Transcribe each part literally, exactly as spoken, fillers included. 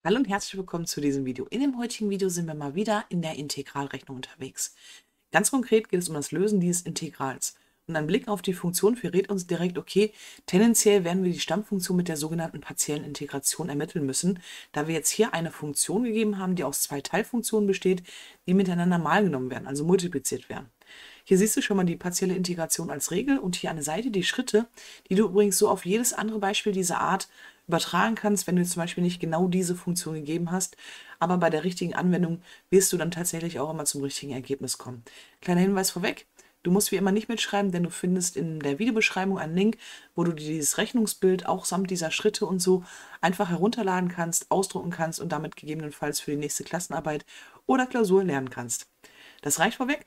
Hallo und herzlich willkommen zu diesem Video. In dem heutigen Video sind wir mal wieder in der Integralrechnung unterwegs. Ganz konkret geht es um das Lösen dieses Integrals. Und ein Blick auf die Funktion verrät uns direkt, okay, tendenziell werden wir die Stammfunktion mit der sogenannten partiellen Integration ermitteln müssen, da wir jetzt hier eine Funktion gegeben haben, die aus zwei Teilfunktionen besteht, die miteinander mal genommen werden, also multipliziert werden. Hier siehst du schon mal die partielle Integration als Regel und hier an der Seite die Schritte, die du übrigens so auf jedes andere Beispiel dieser Art übertragen kannst, wenn du zum Beispiel nicht genau diese Funktion gegeben hast, aber bei der richtigen Anwendung wirst du dann tatsächlich auch immer zum richtigen Ergebnis kommen. Kleiner Hinweis vorweg, du musst wie immer nicht mitschreiben, denn du findest in der Videobeschreibung einen Link, wo du dir dieses Rechnungsbild auch samt dieser Schritte und so einfach herunterladen kannst, ausdrucken kannst und damit gegebenenfalls für die nächste Klassenarbeit oder Klausur lernen kannst. Das reicht vorweg.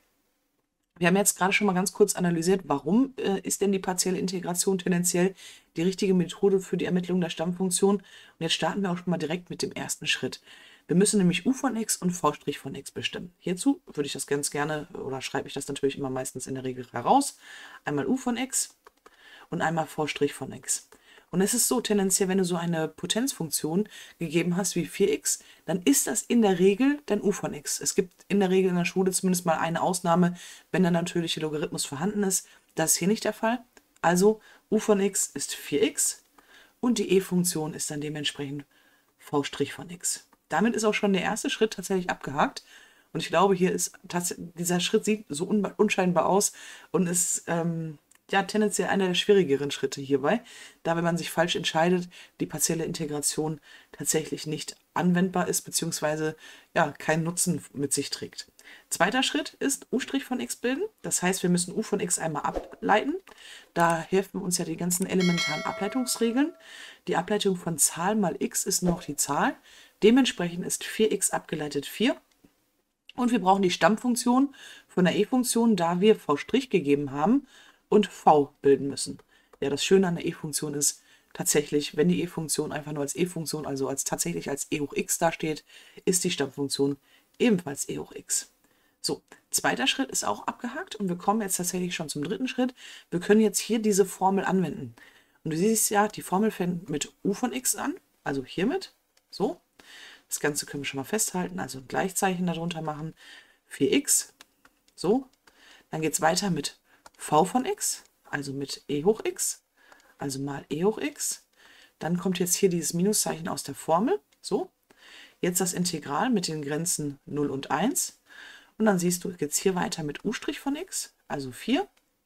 Wir haben jetzt gerade schon mal ganz kurz analysiert, warum äh, ist denn die partielle Integration tendenziell die richtige Methode für die Ermittlung der Stammfunktion. Und jetzt starten wir auch schon mal direkt mit dem ersten Schritt. Wir müssen nämlich u von x und v' von x bestimmen. Hierzu würde ich das ganz gerne, oder schreibe ich das natürlich immer meistens in der Regel heraus. Einmal u von x und einmal v' von x. Und es ist so, tendenziell, wenn du so eine Potenzfunktion gegeben hast wie vier x, dann ist das in der Regel dein u von x. Es gibt in der Regel in der Schule zumindest mal eine Ausnahme, wenn der natürliche Logarithmus vorhanden ist. Das ist hier nicht der Fall. Also u von x ist vier x und die e-Funktion ist dann dementsprechend v' von x. Damit ist auch schon der erste Schritt tatsächlich abgehakt. Und ich glaube, hier ist dieser Schritt sieht so unscheinbar aus und ist ähm, ja tendenziell einer der schwierigeren Schritte hierbei, da wenn man sich falsch entscheidet, die partielle Integration tatsächlich nicht anwendbar ist, beziehungsweise ja keinen Nutzen mit sich trägt. Zweiter Schritt ist u' von x bilden. Das heißt, wir müssen u von x einmal ableiten. Da helfen uns ja die ganzen elementaren Ableitungsregeln. Die Ableitung von Zahl mal x ist noch die Zahl. Dementsprechend ist vier x abgeleitet vier. Und wir brauchen die Stammfunktion von der e-Funktion, da wir v' gegeben haben und v bilden müssen. Ja, das Schöne an der e-Funktion ist tatsächlich, wenn die e-Funktion einfach nur als e-Funktion, also als tatsächlich als e hoch x dasteht, ist die Stammfunktion ebenfalls e hoch x. So, zweiter Schritt ist auch abgehakt und wir kommen jetzt tatsächlich schon zum dritten Schritt. Wir können jetzt hier diese Formel anwenden. Und du siehst ja, die Formel fängt mit u von x an, also hiermit, so. Das Ganze können wir schon mal festhalten, also ein Gleichzeichen darunter machen, vier x, so. Dann geht es weiter mit v von x, also mit e hoch x, also mal e hoch x. Dann kommt jetzt hier dieses Minuszeichen aus der Formel, so. Jetzt das Integral mit den Grenzen null und eins. Und dann siehst du, geht es hier weiter mit u' von x, also vier,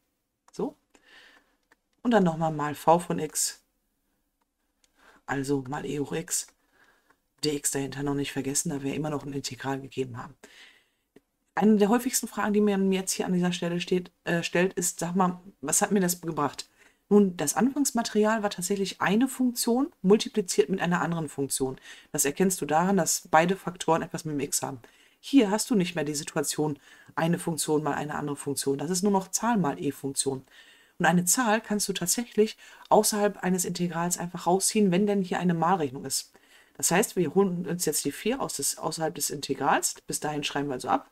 so. Und dann nochmal mal v von x, also mal e hoch x. Dx dahinter noch nicht vergessen, da wir immer noch ein Integral gegeben haben. Eine der häufigsten Fragen, die mir jetzt hier an dieser Stelle steht, äh, stellt, ist, sag mal, was hat mir das gebracht? Nun, das Anfangsmaterial war tatsächlich eine Funktion multipliziert mit einer anderen Funktion. Das erkennst du daran, dass beide Faktoren etwas mit dem x haben. Hier hast du nicht mehr die Situation, eine Funktion mal eine andere Funktion. Das ist nur noch Zahl mal e-Funktion. Und eine Zahl kannst du tatsächlich außerhalb eines Integrals einfach rausziehen, wenn denn hier eine Malrechnung ist. Das heißt, wir holen uns jetzt die vier aus des, außerhalb des Integrals. Bis dahin schreiben wir also ab.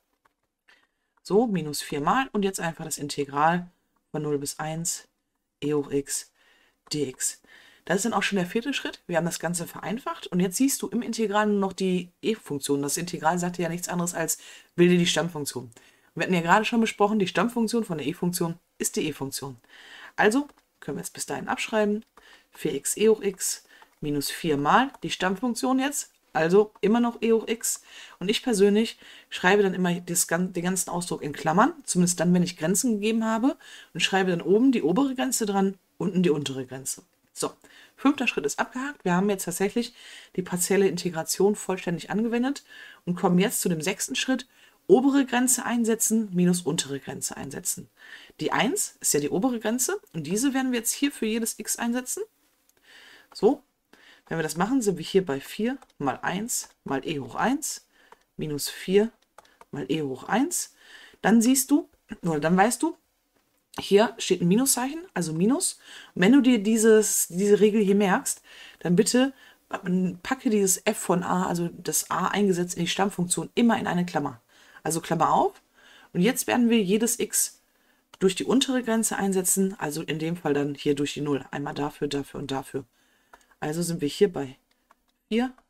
So, minus vier mal und jetzt einfach das Integral von null bis eins e hoch x dx. Das ist dann auch schon der vierte Schritt. Wir haben das Ganze vereinfacht und jetzt siehst du im Integral nur noch die e-Funktion. Das Integral sagt ja nichts anderes als bilde die Stammfunktion. Wir hatten ja gerade schon besprochen, die Stammfunktion von der e-Funktion ist die e-Funktion. Also können wir jetzt bis dahin abschreiben. vier x e hoch x minus vier mal die Stammfunktion jetzt, also immer noch e hoch x. Und ich persönlich schreibe dann immer das, den ganzen Ausdruck in Klammern, zumindest dann, wenn ich Grenzen gegeben habe, und schreibe dann oben die obere Grenze dran, unten die untere Grenze. So, fünfter Schritt ist abgehakt. Wir haben jetzt tatsächlich die partielle Integration vollständig angewendet und kommen jetzt zu dem sechsten Schritt, obere Grenze einsetzen, minus untere Grenze einsetzen. Die eins ist ja die obere Grenze und diese werden wir jetzt hier für jedes x einsetzen. So. Wenn wir das machen, sind wir hier bei vier mal eins mal e hoch eins minus vier mal e hoch eins. Dann siehst du, oder dann weißt du, hier steht ein Minuszeichen, also Minus. Und wenn du dir dieses, diese Regel hier merkst, dann bitte packe dieses f von a, also das a eingesetzt in die Stammfunktion, immer in eine Klammer. Also Klammer auf. Und jetzt werden wir jedes x durch die untere Grenze einsetzen, also in dem Fall dann hier durch die null. Einmal dafür, dafür und dafür. Also sind wir hier bei vier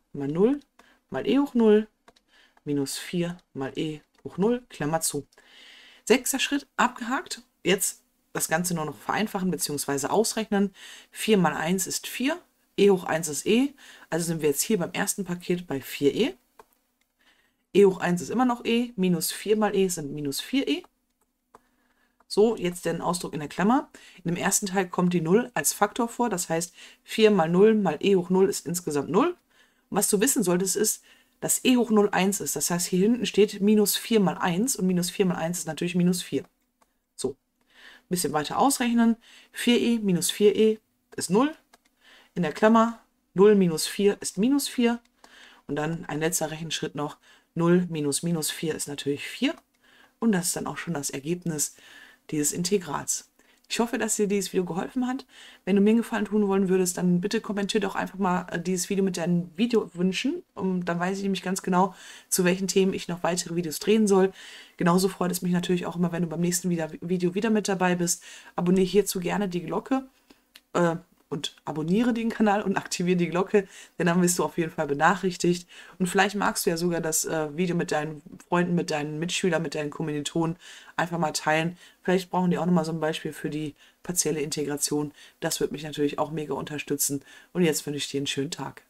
mal null mal e hoch null minus vier mal e hoch null, Klammer zu. Sechster Schritt, abgehakt. Jetzt das Ganze nur noch vereinfachen bzw. ausrechnen. vier mal eins ist vier, e hoch eins ist e, also sind wir jetzt hier beim ersten Paket bei vier e. e hoch eins ist immer noch e, minus vier mal e sind minus vier e. So, jetzt den Ausdruck in der Klammer. In dem ersten Teil kommt die null als Faktor vor, das heißt vier mal null mal e hoch null ist insgesamt null. Und was du wissen solltest ist, dass e hoch null eins ist. Das heißt, hier hinten steht minus vier mal eins und minus vier mal eins ist natürlich minus vier. So, ein bisschen weiter ausrechnen. vier e minus vier e ist null. In der Klammer null minus vier ist minus vier. Und dann ein letzter Rechenschritt noch. null minus minus vier ist natürlich vier. Und das ist dann auch schon das Ergebnis dieses Integrals. Ich hoffe, dass dir dieses Video geholfen hat. Wenn du mir einen Gefallen tun wollen würdest, dann bitte kommentier doch einfach mal dieses Video mit deinen Videowünschen. Und dann weiß ich nämlich ganz genau, zu welchen Themen ich noch weitere Videos drehen soll. Genauso freut es mich natürlich auch immer, wenn du beim nächsten Video wieder mit dabei bist. Abonniere hierzu gerne die Glocke äh, und abonniere den Kanal und aktiviere die Glocke, denn dann wirst du auf jeden Fall benachrichtigt. Und vielleicht magst du ja sogar das äh, Video mit deinen Freunden, mit deinen Mitschülern, mit deinen Kommilitonen einfach mal teilen. Vielleicht brauchen die auch nochmal so ein Beispiel für die partielle Integration. Das würde mich natürlich auch mega unterstützen. Und jetzt wünsche ich dir einen schönen Tag.